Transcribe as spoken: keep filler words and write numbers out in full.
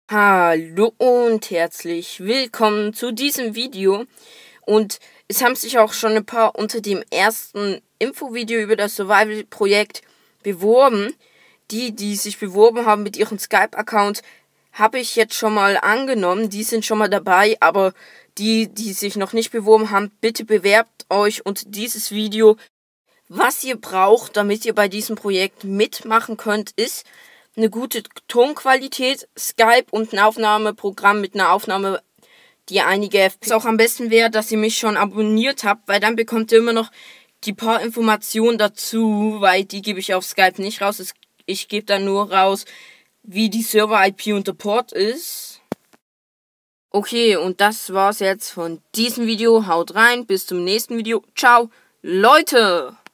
Hallo und herzlich willkommen zu diesem Video. Und es haben sich auch schon ein paar unter dem ersten Infovideo über das Survival-Projekt beworben. Die, die sich beworben haben mit ihrem Skype-Account, habe ich jetzt schon mal angenommen. Die sind schon mal dabei, aber die, die sich noch nicht beworben haben, bitte bewerbt euch unter dieses Video. Was ihr braucht, damit ihr bei diesem Projekt mitmachen könnt, ist eine gute Tonqualität, Skype und ein Aufnahmeprogramm mit einer Aufnahme, die einige F P S. Auch am besten wäre, dass ihr mich schon abonniert habt, weil dann bekommt ihr immer noch die paar Informationen dazu, weil die gebe ich auf Skype nicht raus. Ich gebe dann nur raus, wie die Server-I P und der Port ist. Okay, und das war's jetzt von diesem Video. Haut rein, bis zum nächsten Video. Ciao, Leute!